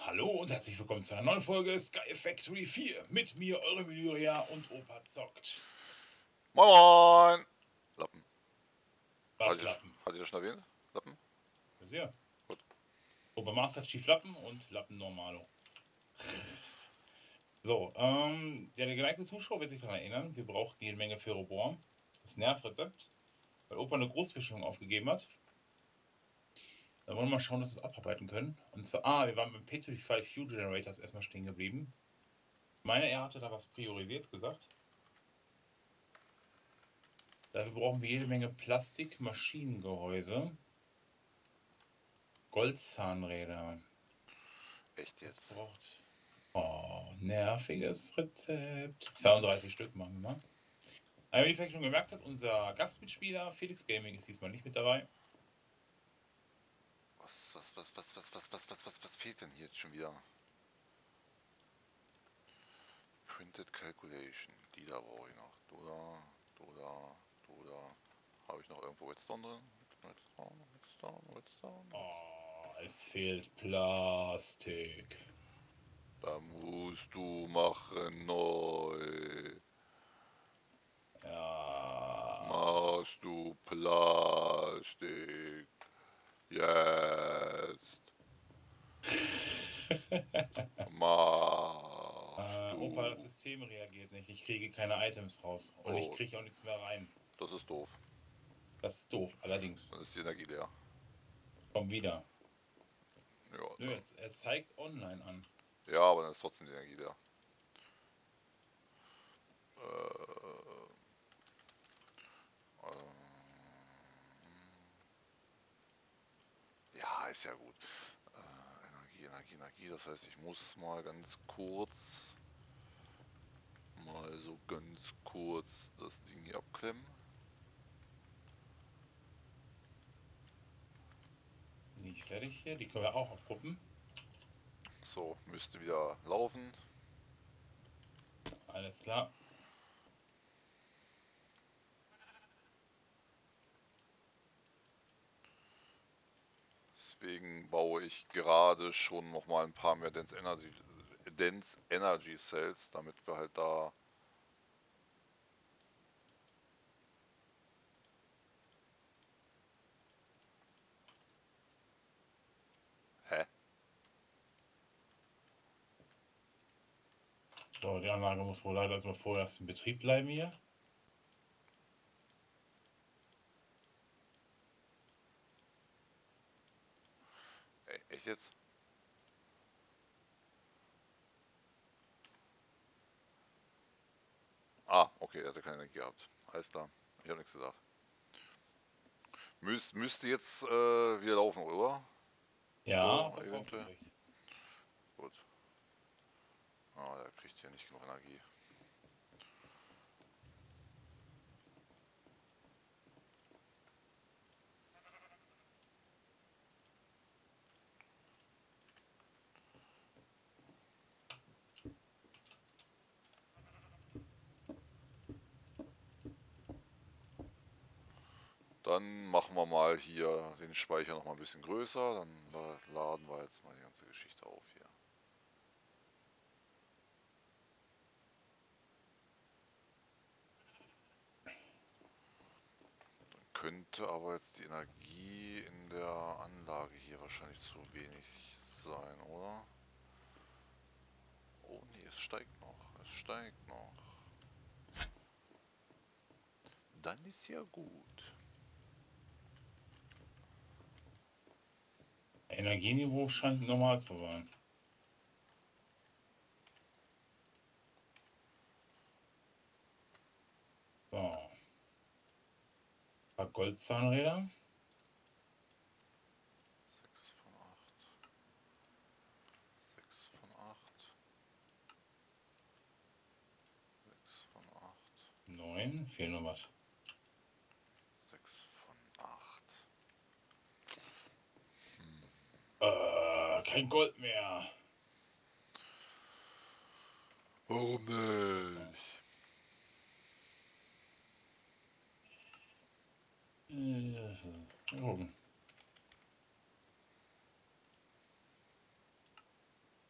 Hallo und herzlich willkommen zu einer neuen Folge Sky Factory 4. Mit mir, eure Myria und Opa zockt. Moin Moin! Lappen. Was Lappen? Hat ihr das schon erwähnt? Lappen? Sehr. Gut. Opa Master Chief Lappen und Lappen Normalo. So, der geneigte Zuschauer wird sich daran erinnern, wir brauchten jede Menge Ferrobohr. Das Nervrezept, weil Opa eine Großbestellung aufgegeben hat. Da wollen wir mal schauen, dass wir es abarbeiten können. Und zwar, wir waren beim Petrify Fuel Generators erstmal stehen geblieben. Ich meine, er hatte da was priorisiert gesagt. Dafür brauchen wir jede Menge Plastik-Maschinengehäuse. Goldzahnräder. Echt Das jetzt? braucht. Oh, nerviges Rezept. 32 Stück machen wir mal. Aber wie ihr vielleicht schon gemerkt habt, unser Gastmitspieler Felix Gaming ist diesmal nicht mit dabei. Was fehlt denn hier jetzt schon wieder? Printed Calculation. Die da brauche ich noch. Da. Habe ich noch irgendwo Redstone drin? Redstone. Oh, es fehlt Plastik. Da musst du machen neu. Ja. Machst du Plastik. Jetzt. Machst Opa, das du. System reagiert nicht. Ich kriege keine Items raus. Und ich Oh, kriege auch nichts mehr rein. das ist doof. Das ist doof, allerdings. Dann ist die Energie leer. Komm wieder. Ja, Nö, dann. jetzt, er zeigt online an. Ja, aber dann ist trotzdem die Energie leer. Äh, ja, ist ja gut. Energie. Das heißt, ich muss mal ganz kurz das Ding hier abklemmen. Nicht fertig hier. Die können wir auch abgruppen. So, müsste wieder laufen. Alles klar. Deswegen baue ich gerade schon noch mal ein paar mehr Dense Energy Cells, damit wir halt da. Hä? So, die Anlage muss wohl leider erstmal vorerst in Betrieb bleiben hier. Echt jetzt? Ah, okay, er hatte keine Energie gehabt. Alles klar. Ich habe nichts gesagt. Müsste jetzt wieder laufen, oder? Ja, So, was eventuell. rausgekriegt. Gut. Ah, der kriegt hier nicht genug Energie. Dann machen wir mal hier den Speicher noch mal ein bisschen größer. Dann laden wir jetzt mal die ganze Geschichte auf hier. Könnte aber jetzt die Energie in der Anlage hier wahrscheinlich zu wenig sein, oder? Oh nee, es steigt noch. Es steigt noch. Dann ist ja gut. Energieniveau scheint normal zu sein. So. Ein paar Goldzahnräder. 6 von 8. 6 von 8. 6 von 8. 9. Fehlt noch was. 6 von 8. Kein Gold mehr. Warum So. nicht? Mal gucken.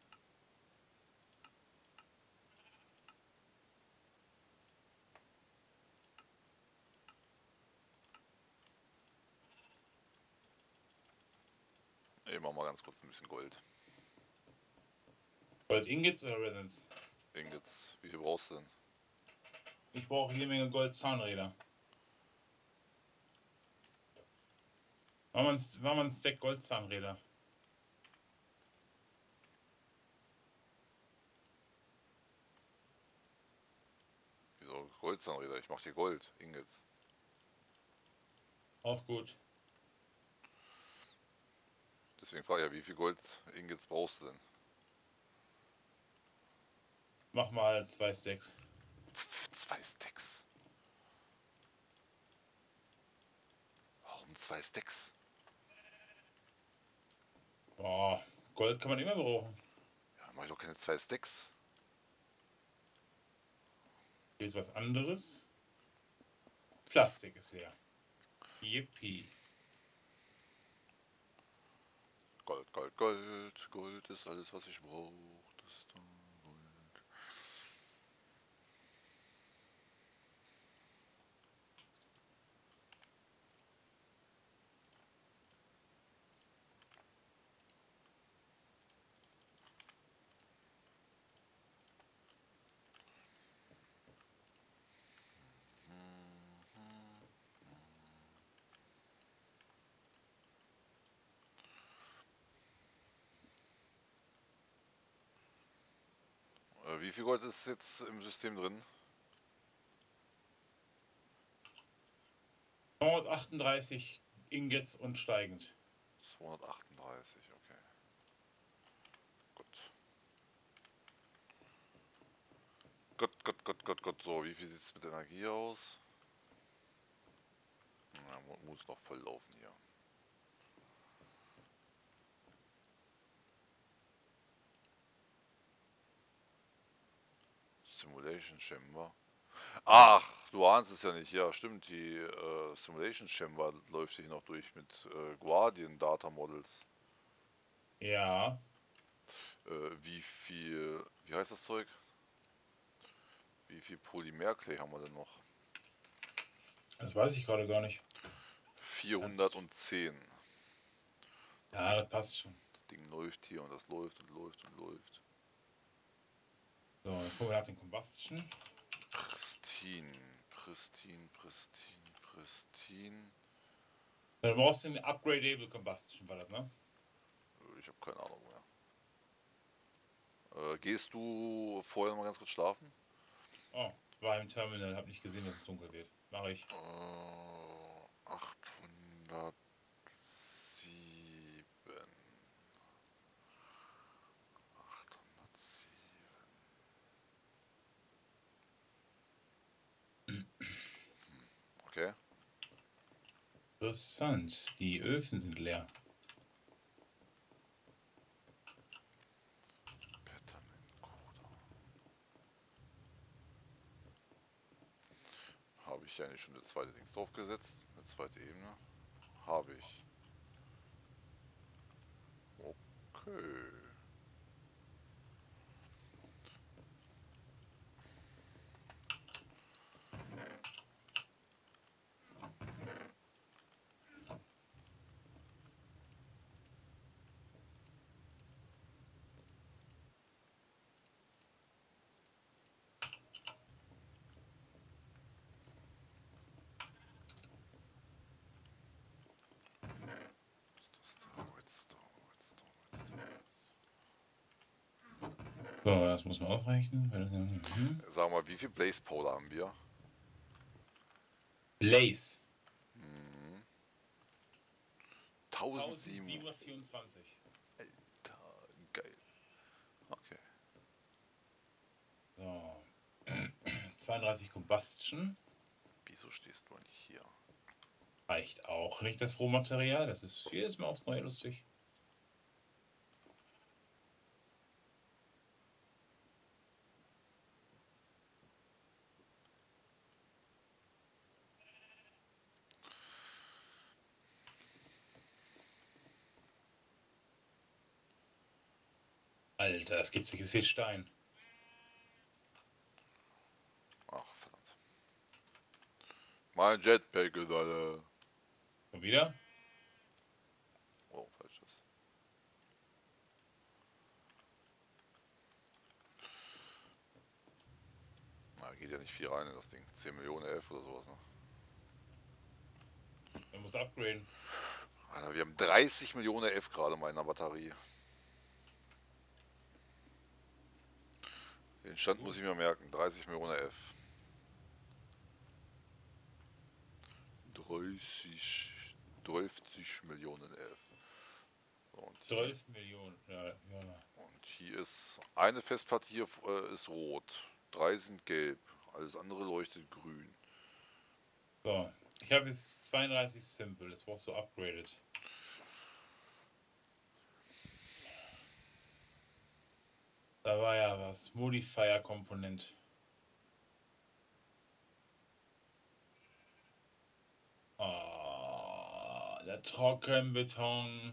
Ich mach mal ganz kurz ein bisschen Gold. Gold Ingots oder Resins? Ingots. Wie viel brauchst du denn? Ich brauche jede Menge Gold Zahnräder. Machen wir einen Stack Gold Zahnräder. Wieso Goldzahnräder? Ich mach dir Gold. Ingots. Auch gut. Deswegen frage ich ja, wie viel Gold Ingots brauchst du denn? Mach mal 2 Stacks. 2 Stacks. Warum 2 Stacks? Boah, Gold kann man immer brauchen. Ja, mach ich doch keine 2 Stacks. Hier ist was anderes. Plastik ist leer. Yippie. Gold, Gold, Gold. Gold ist alles, was ich brauche. Das ist Gold. Wie viel Gold ist jetzt im System drin? 138 Ingots und steigend. 238, okay. Gut. Gott. So, wie viel sieht es mit Energie aus? Na, muss noch voll laufen hier. Simulation Chamber. Ach, du ahnst es ja nicht. Ja, stimmt. Die Simulation Chamber läuft sich noch durch mit Guardian Data Models. Ja. Wie viel, wie heißt das Zeug? Wie viel Polymerclay haben wir denn noch? Das weiß ich gerade gar nicht. 410. Ja, das passt schon. Das Ding läuft hier und das läuft und läuft und läuft. So, dann gucken wir nach den Combustion. Pristine. Du brauchst den Upgradable Combustion, war das, ne? Ich habe keine Ahnung mehr. Gehst du vorher noch mal ganz kurz schlafen? Oh, war im Terminal, hab nicht gesehen, dass es dunkel wird. Mache ich. 807. 807. Okay. Interessant. Die Öfen sind leer. Peppermint-Coder. Habe ich ja eigentlich schon eine zweite Dings draufgesetzt? Eine zweite Ebene? Habe ich. Okay. Redstone. So, das muss man ausrechnen. Sag mal, wie viel Blaze Powder haben wir? Blaze. 1700. 1724. Alter, geil. Okay. So. 32 Combustion. Wieso stehst du nicht hier? Reicht auch nicht das Rohmaterial. Das ist jedes Mal aufs Neue lustig. Alter, das geht sich viel Stein. Ach, verdammt. Mein Jetpack ist alle. Und wieder? Oh, falsches. Ja, geht ja nicht viel rein in das Ding. 10 Millionen F oder sowas, ne? Man muss upgraden. Alter, wir haben 30 Millionen F gerade mal in der Batterie. Den Stand muss ich mir merken. 30 Millionen F. 30 Millionen F. So, und 12 Millionen. Ja, ja. und hier ist eine Festplatte hier ist rot. 3 sind gelb. Alles andere leuchtet grün. So, ich habe jetzt 32 Simple. Das brauchst du upgraded. Da war ja was. Modifier-Komponent. Oh, der Trockenbeton.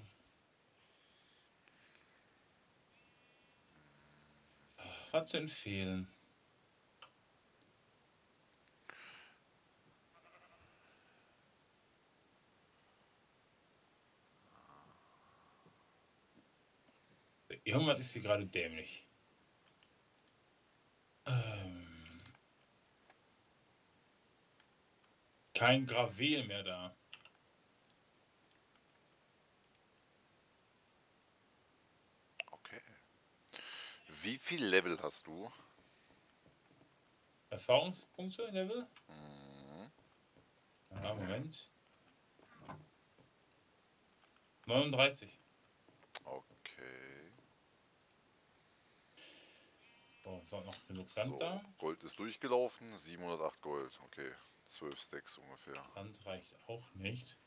Was zu empfehlen? Irgendwas ist hier gerade dämlich. Kein Gravel mehr da. Okay. Wie viel Level hast du? Erfahrungspunkte, Level? Mhm. Ja, Moment. 39. Okay. So, ist auch noch genug Sand So, da. Gold ist durchgelaufen. 708 Gold. Okay. 12 Stacks ungefähr. Sand reicht auch nicht.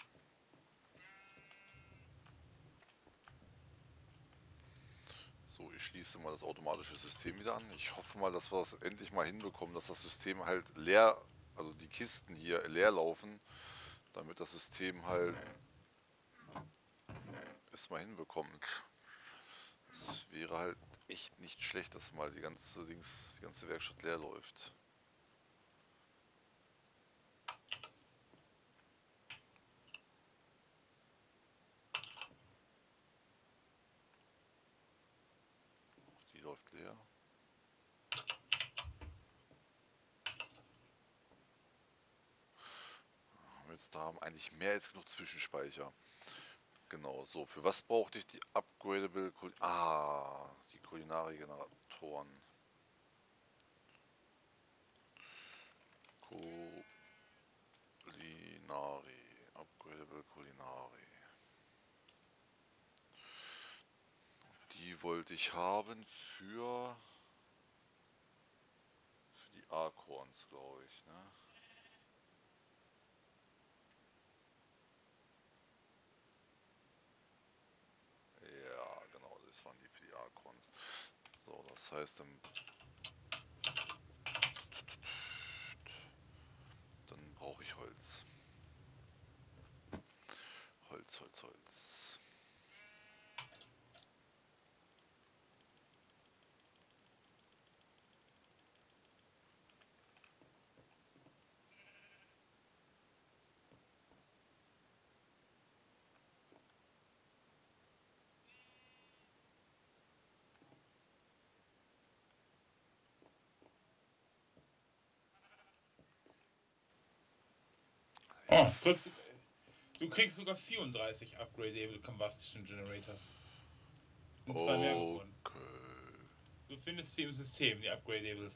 So, ich schließe mal das automatische System wieder an. Ich hoffe mal, dass wir es endlich mal hinbekommen, dass das System halt leer, also die Kisten hier leer laufen, damit das System halt es mal hinbekommt. Es wäre halt echt nicht schlecht, dass mal die ganze Werkstatt leer läuft. Die läuft leer. Jetzt da haben eigentlich mehr als genug Zwischenspeicher. Genau, so. Für was brauchte ich die upgradable die Kulinari-Generatoren. Upgradable Kulinari. Die wollte ich haben für die Acorns, glaube ich, ne? Ja, genau, das waren die für die Acorns. So, das heißt, dann brauche ich Holz. Holz. Oh, du kriegst sogar 34 Upgradable Combustion Generators. Sind 2 mehr geworden. Okay. Du findest sie im System, die Upgradables.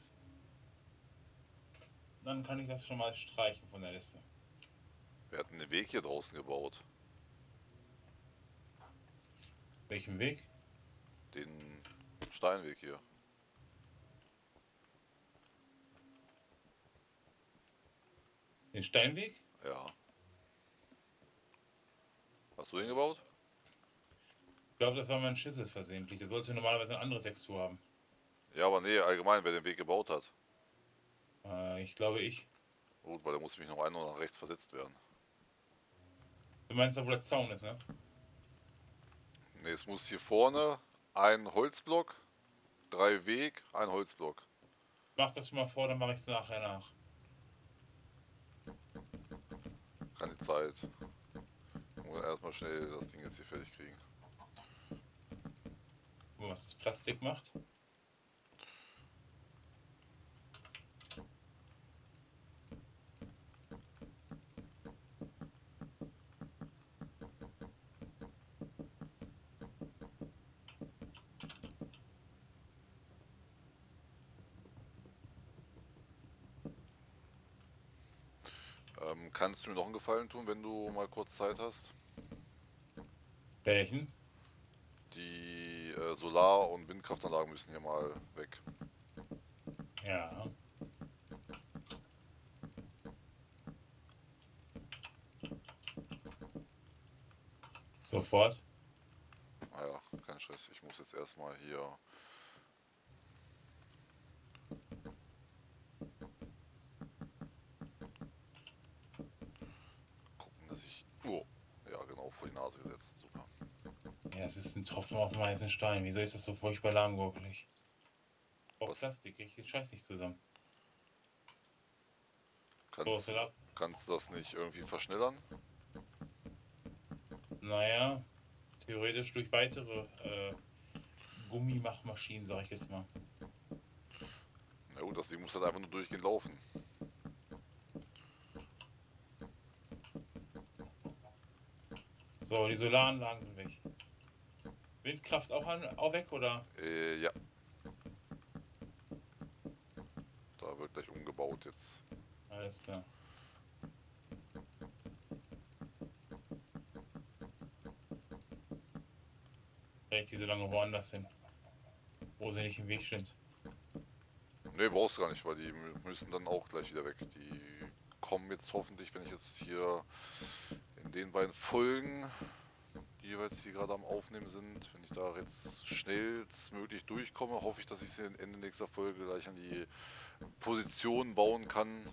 Dann kann ich das schon mal streichen von der Liste. Wir hatten den Weg hier draußen gebaut. Welchen Weg? Den Steinweg hier. Den Steinweg? Ja. Hast du den gebaut? Ich glaube, das war mein Schissel versehentlich. Der sollte normalerweise eine andere Textur haben. Ja, aber nee, allgemein, wer den Weg gebaut hat. Ich glaube ich. Gut, weil der muss nämlich noch ein oder nach rechts versetzt werden. Du meinst da, wo der Zaun ist, ne? Ne, es muss hier vorne ein Holzblock, 3 Weg, ein Holzblock. Mach das schon mal vor, dann mache ich es nachher nach. Keine Zeit. Muss erstmal schnell das Ding jetzt hier fertig kriegen. Guck mal, was das Plastik macht. kannst du mir noch einen Gefallen tun, wenn du mal kurz Zeit hast? Welchen? Die Solar- und Windkraftanlagen müssen hier mal weg. Ja. Sofort. Naja, kein Stress. Ich muss jetzt erstmal hier... gucken, dass ich... Oh, ja genau, vor die Nase gesetzt. Super. Ja, es ist ein Tropfen auf dem heißen Stein. Wieso ist das so furchtbar lahmgurkelig? Oh, Was? Plastik, ich den Scheiß nicht zusammen. Kannst, kannst du das nicht irgendwie verschnellern? Naja, theoretisch durch weitere Gummimachmaschinen, sag ich jetzt mal. Na gut, das Ding muss halt einfach nur durchgehend laufen. So, die Solaranlagen sind weg. Windkraft auch weg, oder? Ja. Da wird gleich umgebaut jetzt. Alles klar. Vielleicht die so lange woanders hin, wo sie nicht im Weg sind. Ne, brauchst du gar nicht, weil die müssen dann auch gleich wieder weg. Die kommen jetzt hoffentlich, wenn ich jetzt hier in den beiden Folgen, die jeweils hier gerade am Aufnehmen sind, wenn ich da jetzt schnellstmöglich durchkomme, hoffe ich, dass ich sie Ende nächster Folge gleich an die Position bauen kann.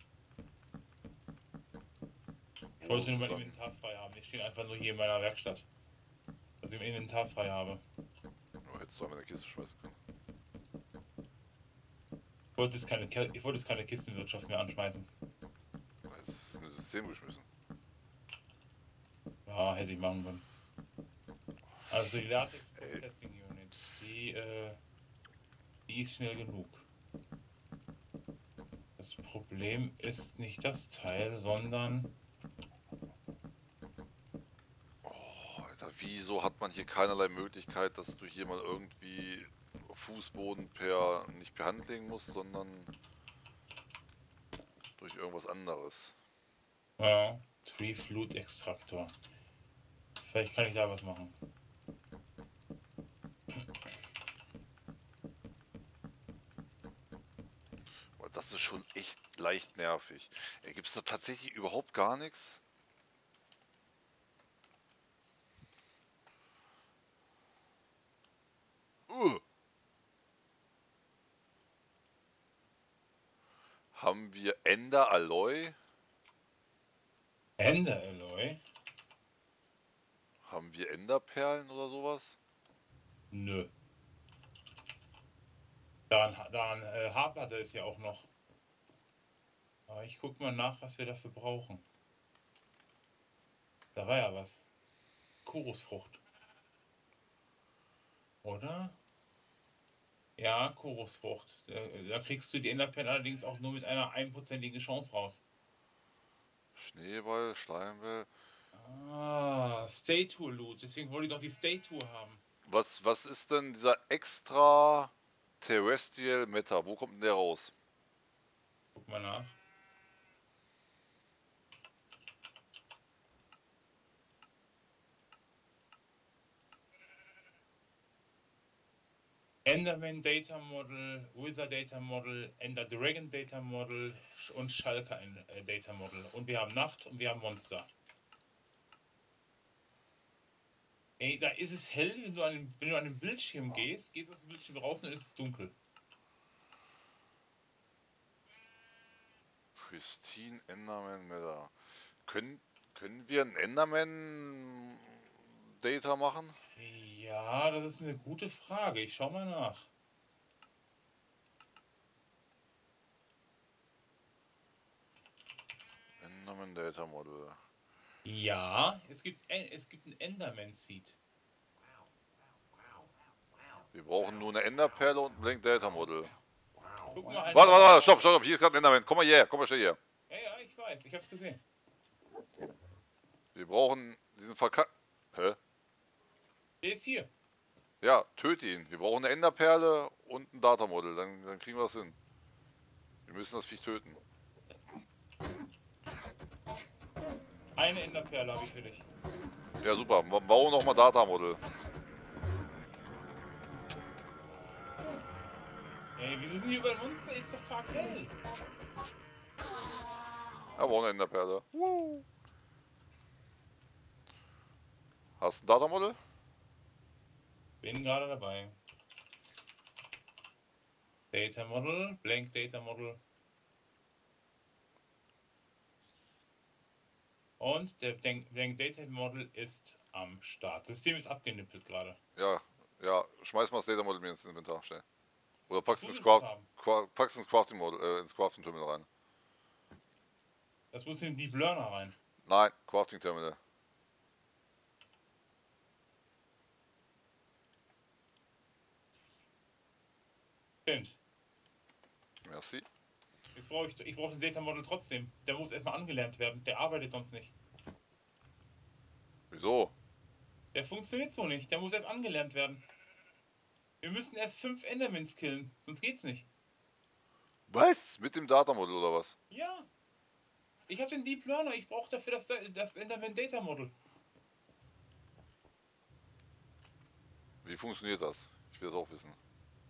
Ich wollte nur mein Inventar frei haben. Ich stehe einfach nur hier in meiner Werkstatt. Dass ich im Inventar frei habe. Ja, hättest du einfach in der Kiste schmeißen können. Ich wollte jetzt keine Kistenwirtschaft mehr anschmeißen. Das ist ein System geschmissen. Ja, hätte ich machen können. Also die Latex Processing Unit, die ist schnell genug. Das Problem ist nicht das Teil, sondern... Oh, Alter, wieso hat man hier keinerlei Möglichkeit, dass du hier mal irgendwie Fußboden nicht per Hand legen musst, sondern durch irgendwas anderes? Ja, Tree Flute Extraktor. Vielleicht kann ich da was machen. Weil das ist schon echt leicht nervig. Gibt es da tatsächlich überhaupt gar nichts? Haben wir Ender Alloy? Ender Alloy? Haben wir Enderperlen oder sowas? Nö. Daran hapert es ja auch noch. Aber ich guck mal nach, was wir dafür brauchen. Da war ja was. Chorusfrucht. Oder? Ja, Chorusfrucht. Da kriegst du die Enderperlen allerdings auch nur mit einer 1%igen Chance raus. Schneeball, Schleimball. Ah, Stay Tour Loot. Deswegen wollte ich doch die Stay Tour haben. Was ist denn dieser extra Terrestrial Meta? Wo kommt denn der raus? Guck mal nach. Enderman Data Model, Wizard Data Model, Ender Dragon Data Model und Schalke Data Model. Und wir haben Nacht und wir haben Monster. Ey, da ist es hell, wenn du an den Bildschirm gehst aus dem Bildschirm raus und ist es dunkel. Pristine Enderman Meta. Können wir ein Enderman Data machen? Ja, das ist eine gute Frage. Ich schau mal nach. Enderman Data Model. Ja, es gibt ein Enderman Seed. Wir brauchen nur eine Enderperle und ein Blank Data Model. Guck mal. Warte, stopp, hier ist gerade ein Enderman. Komm mal hierher, komm mal schnell hier. Ja, ich weiß, ich hab's gesehen. Wir brauchen diesen Hä? Der ist hier. Ja, töte ihn. Wir brauchen eine Enderperle und ein Data Model. Dann kriegen wir das hin. Wir müssen das Viech töten. Eine Enderperle habe ich für dich. Ja, super. Bau nochmal Data-Model. Ey, wieso sind hier überall Monster? Ist doch taghell. Ja, bau eine Enderperle. Hast du ein Data-Model? Bin gerade dabei. Data Model, Blank Data Model. Und der Blank Data Model ist am Start. Das System ist abgenippelt gerade. Ja, ja. Schmeiß mal das Data-Model mir ins Inventar, schnell. Oder pack's Du ins, willst es haben. pack's ins Crafting-Model, ins Crafting-Terminal rein. Das muss in die Learner rein. Nein, Crafting-Terminal. Stimmt. Merci. Jetzt brauche ich brauche den Data Model trotzdem. Der muss erstmal angelernt werden. Der arbeitet sonst nicht. Wieso? Der funktioniert so nicht. Der muss erst angelernt werden. Wir müssen erst 5 Endermans killen. Sonst geht's nicht. Was? Mit dem Data-Model oder was? Ja. Ich habe den Deep Learner. Ich brauche dafür das Enderman Data Model. Wie funktioniert das? Ich will das auch wissen.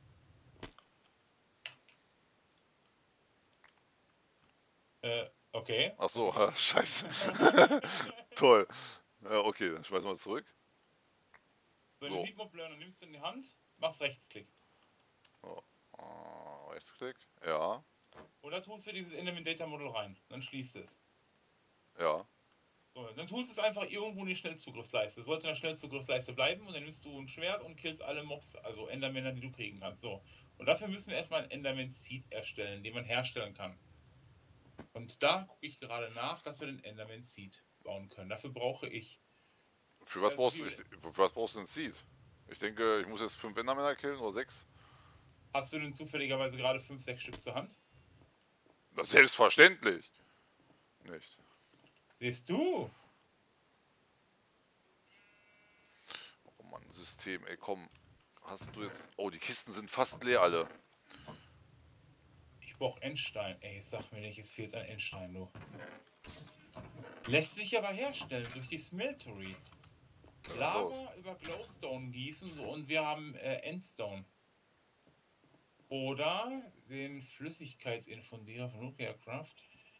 Okay. Ach so, Gut. scheiße. Toll. Ja, okay, dann schmeißen wir es zurück. So, den So. Deep Mob Learner nimmst du in die Hand, machst Rechtsklick. So. Rechtsklick. Ja. Und dann tust du dieses Enderman Data Model rein. Dann schließt es. Ja. So, dann tust du es einfach irgendwo in die Schnellzugriffsleiste. Sollte in der Schnellzugriffsleiste bleiben und dann nimmst du ein Schwert und killst alle Mobs, also Endermänner, die du kriegen kannst. So. Und dafür müssen wir erstmal einen Enderman Seed erstellen, den man herstellen kann. Und da gucke ich gerade nach, dass wir den Enderman Seed bauen können. Dafür brauche ich. Für was brauchst du denn Seed? Ich denke, ich muss jetzt 5 Endermänner killen oder 6. Hast du denn zufälligerweise gerade 5, 6 Stück zur Hand? Das selbstverständlich. Nicht. Siehst du? Oh Mann, System, ey, komm. Hast du jetzt. Oh, die Kisten sind fast leer, alle. Ich brauche Endstein. Ey, sag mir nicht, es fehlt ein Endstein, du. Lässt sich aber herstellen durch die Smeltery. Lava über Glowstone gießen so, und wir haben Endstone. Oder den Flüssigkeitsinfundierer von Nuclear Craft.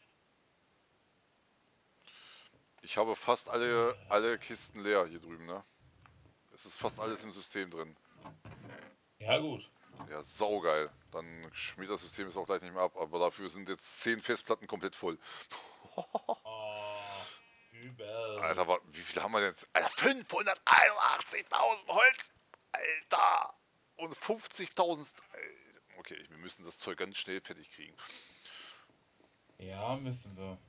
Ich habe fast alle Kisten leer hier drüben, ne? Es ist fast alles im System drin. Ja, gut. Ja, saugeil. Dann schmiert das System jetzt auch gleich nicht mehr ab, aber dafür sind jetzt 10 Festplatten komplett voll. Oh, übel. Alter, wie viel haben wir denn jetzt? Alter, 581.000 Holz! Alter! Und 50.000. Okay, wir müssen das Zeug ganz schnell fertig kriegen. Ja, müssen wir.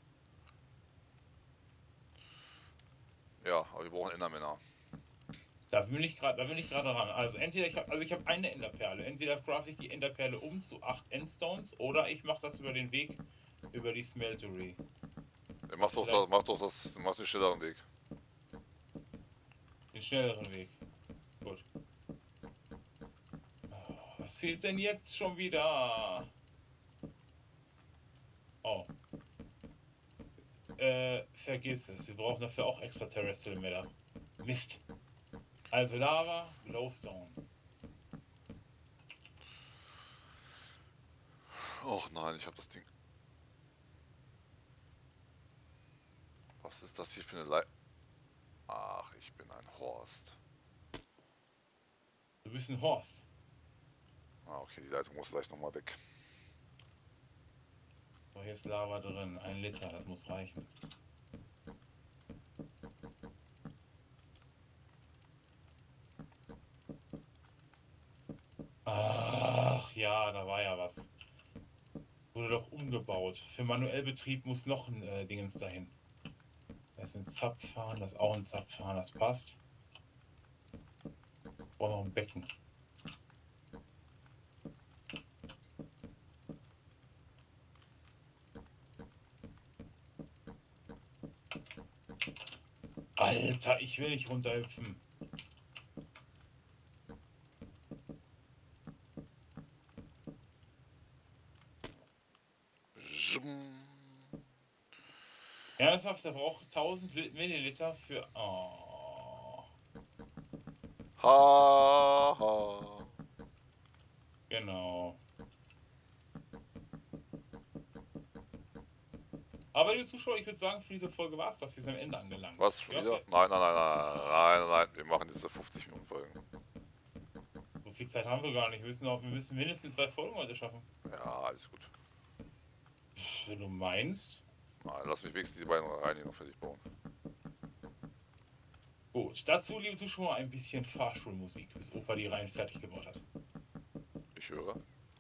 Ja, aber wir brauchen Endermänner. Da bin ich gerade ran. Also entweder ich habe eine Enderperle. Entweder crafte ich die Enderperle um zu 8 Endstones oder ich mache das über den Weg über die Smeltery. Mach den schnelleren Weg. Den schnelleren Weg. Gut. Was fehlt denn jetzt schon wieder? Oh. Vergiss es. Wir brauchen dafür auch extra Terrestrial Matter. Mist. Also Lava, Glowstone. Och nein, ich hab das Ding. Was ist das hier für eine Ach, ich bin ein Horst. Du bist ein Horst. Ah, okay, die Leitung muss gleich nochmal weg. So, hier ist Lava drin. 1 Liter, das muss reichen. Ach ja, da war ja was. Wurde doch umgebaut. Für Manuellbetrieb muss noch ein Dingens dahin. Das ist ein Zapfhahn, das ist auch ein Zapfhahn, das passt. Brauchen noch ein Becken. Alter, ich will nicht runterhüpfen. Ernsthaft, der braucht 1000 Milliliter für... Oh. Ha, ha. Genau. Aber liebe Zuschauer, ich würde sagen, für diese Folge war es das. Wir sind am Ende angelangt. Was, schon Ja, wieder? Nein, nein, nein, nein, nein, nein, wir machen diese 50 Minuten Folgen. so viel Zeit haben wir gar nicht. Wir müssen mindestens 2 Folgen heute schaffen. Ja, alles gut. Wenn du meinst. Nein, lass mich wenigstens die beiden Reihen noch fertig bauen. Gut, dazu, liebe Zuschauer, ein bisschen Fahrstuhlmusik, bis Opa die Reihen fertig gebaut hat. Ich höre.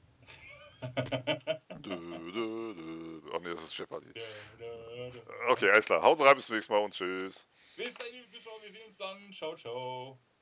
Ach nee, das ist Jeopardy. Okay, alles klar. Haut rein, bis zum nächsten Mal und tschüss. Bis dahin, liebe Zuschauer, wir sehen uns dann. Ciao, ciao.